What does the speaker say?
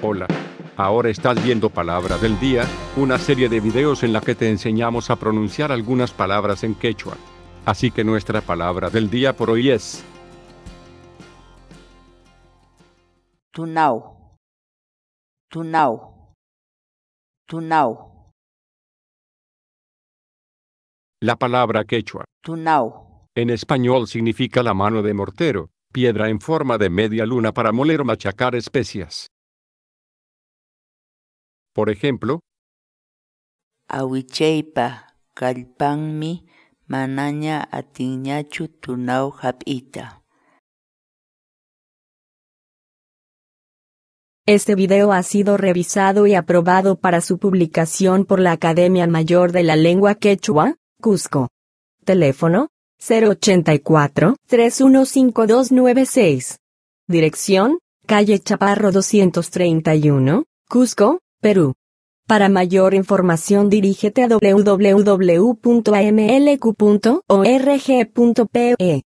Hola. Ahora estás viendo Palabra del Día, una serie de videos en la que te enseñamos a pronunciar algunas palabras en quechua. Así que nuestra palabra del día por hoy es Tunau, tunau, tunau, la palabra quechua. tunau, En español significa la mano de mortero, piedra en forma de media luna para moler o machacar especias. Por ejemplo, awichaypa kallpanmi manaña atinñachu tunau hap'ita. Este video ha sido revisado y aprobado para su publicación por la Academia Mayor de la Lengua Quechua, Cusco. Teléfono: 084-315296. Dirección: calle Chaparro 231, Cusco, Perú. Para mayor información dirígete a www.amlq.org.pe.